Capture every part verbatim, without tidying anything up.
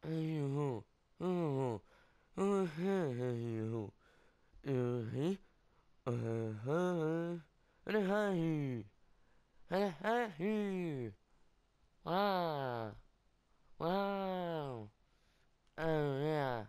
Waouh, waouh, ah, yeah.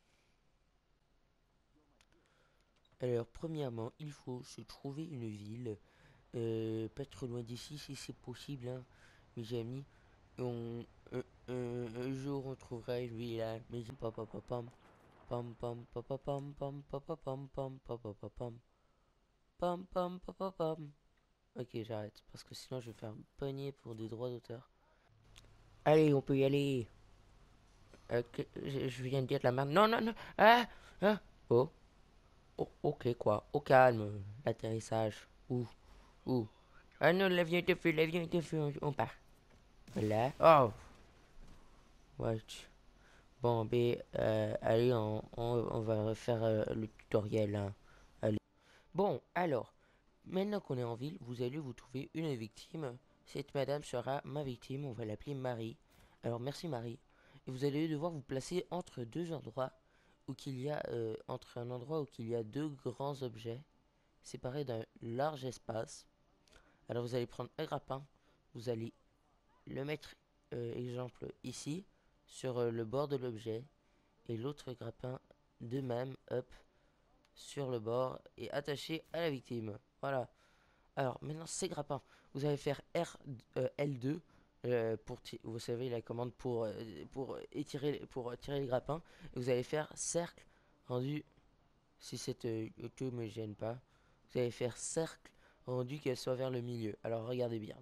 Alors, premièrement, il faut se trouver une ville, euh, pas trop loin d'ici si c'est possible, hein, mes amis. On, un, un- un jour, on trouvera une ville, hein, mais pam pam pam pam pam pam pam pam pam pam pam pam pam pam pam pam pam pam pam. Ok, j'arrête parce que sinon je vais faire pogner pour des droits d'auteur. Allez, on peut y aller. Euh, que- je, je viens de dire de la merde. Non, non, non. Ah, ah. Oh, oh, ok, quoi. Au calme. L'atterrissage. Ouh, ouh. Ah non, l'avion était fait, l'avion était fait. On, on part. Voilà. Oh, what. Bon, ben, euh, allez, on, on, on va refaire euh, le tutoriel, hein. Allez. Bon, alors, maintenant qu'on est en ville, vous allez vous trouver une victime. Cette madame sera ma victime. On va l'appeler Marie. Alors, merci Marie. Et vous allez devoir vous placer entre deux endroits où qu'il y a euh, entre un endroit où il y a deux grands objets séparés d'un large espace. Alors vous allez prendre un grappin, vous allez le mettre euh, exemple ici sur euh, le bord de l'objet et l'autre grappin de même hop sur le bord et attaché à la victime. Voilà. Alors maintenant ces grappins, vous allez faire R euh, L deux euh, pour vous savez la commande pour euh, pour étirer pour tirer les grappins et vous allez faire cercle rendu. Si cette euh, auto me gêne pas, vous allez faire cercle rendu qu'elle soit vers le milieu. Alors regardez bien.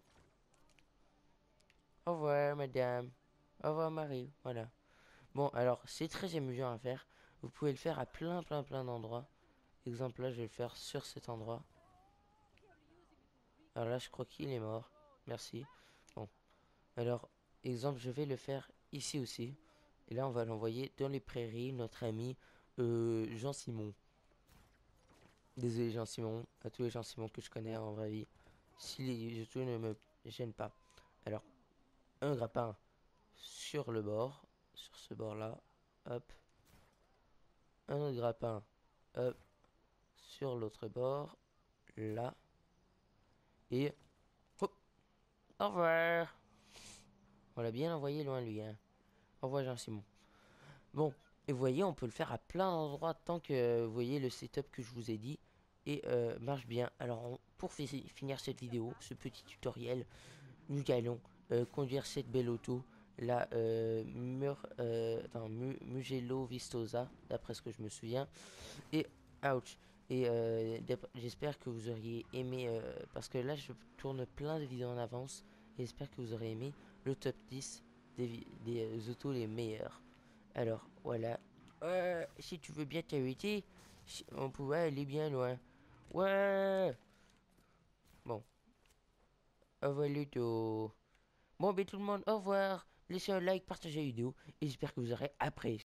Au revoir madame. Au revoir Marie. Voilà. Bon alors c'est très amusant à faire. Vous pouvez le faire à plein plein plein d'endroits. Exemple là je vais le faire sur cet endroit. Alors là je crois qu'il est mort. Merci. Bon. Alors exemple je vais le faire ici aussi. Et là on va l'envoyer dans les prairies. Notre ami euh, Jean-Simon. Désolé Jean-Simon. À tous les Jean-Simon que je connais en vraie vie. Si les autos ne me gênent pas. Alors, un grappin sur le bord, sur ce bord-là, hop. Un autre grappin, hop, sur l'autre bord, là. Et, hop, au revoir. On l'a bien envoyé loin lui, hein. Au revoir Jean-Simon. Bon, et vous voyez, on peut le faire à plein d'endroits tant que vous voyez le setup que je vous ai dit. Et euh, marche bien. Alors, on- pour fi- finir cette vidéo, ce petit tutoriel, nous allons euh, conduire cette belle auto, la euh, Mur, euh, attends, Mu- Mugello Vistosa, d'après ce que je me souviens. Et ouch. Et euh, j'espère que vous auriez aimé, euh, parce que là je tourne plein de vidéos en avance. Et j'espère que vous aurez aimé le top dix des, des euh, autos les meilleurs. Alors voilà. Ouais, si tu veux bien t'arrêter, si on pouvait aller bien loin. Ouais. Bon, au revoir l'auto. Bon, ben tout le monde, au revoir. Laissez un like, partagez la vidéo. Et j'espère que vous aurez apprécié.